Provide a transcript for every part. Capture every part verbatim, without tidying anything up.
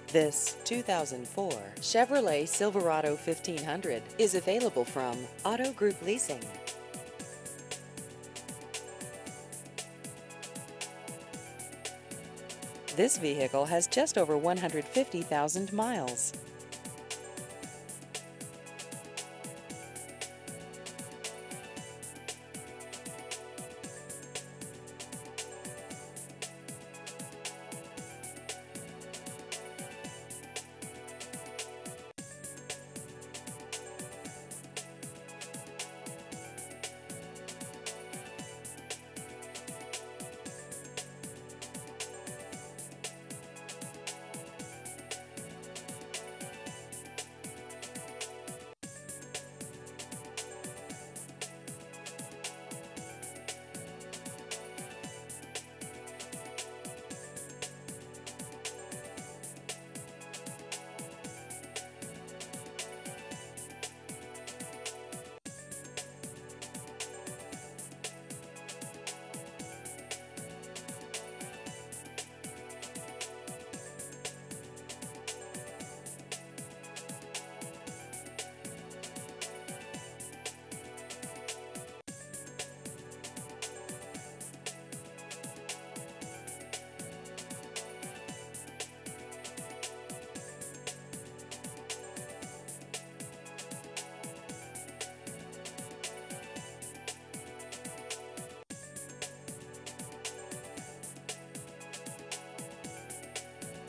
This two thousand four Chevrolet Silverado fifteen hundred is available from Auto Group Leasing. This vehicle has just over one hundred fifty thousand miles.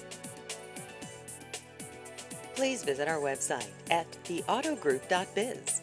Please visit our website at the auto group dot biz.